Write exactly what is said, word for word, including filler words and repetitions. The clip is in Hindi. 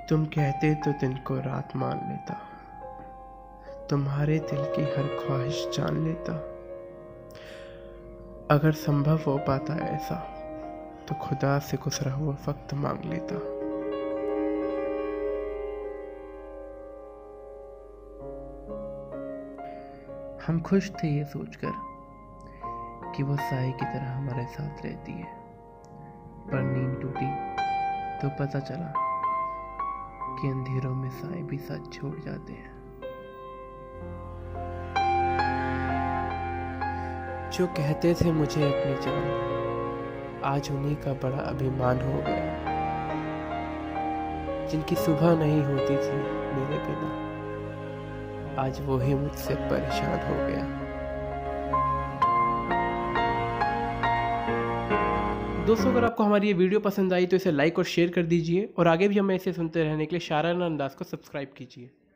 तुम कहते तो दिन को रात मान लेता, तुम्हारे दिल की हर ख्वाहिश जान लेता। अगर संभव हो पाता ऐसा तो खुदा से गुजरा हुआ वक्त मांग लेता। हम खुश थे ये सोचकर कि वो साए की तरह हमारे साथ रहती है, पर नींद टूटी तो पता चला कि अंधेरों में साए भी साथ छोड़ जाते हैं। जो कहते थे मुझे अपनी जान, आज उन्हीं का बड़ा अभिमान हो गया। जिनकी सुबह नहीं होती थी मेरे बिना, आज वो ही मुझसे परेशान हो गया। दोस्तों, अगर आपको हमारी ये वीडियो पसंद आई तो इसे लाइक और शेयर कर दीजिए और आगे भी हमें इसे सुनते रहने के लिए शायराना अंदाज को सब्सक्राइब कीजिए।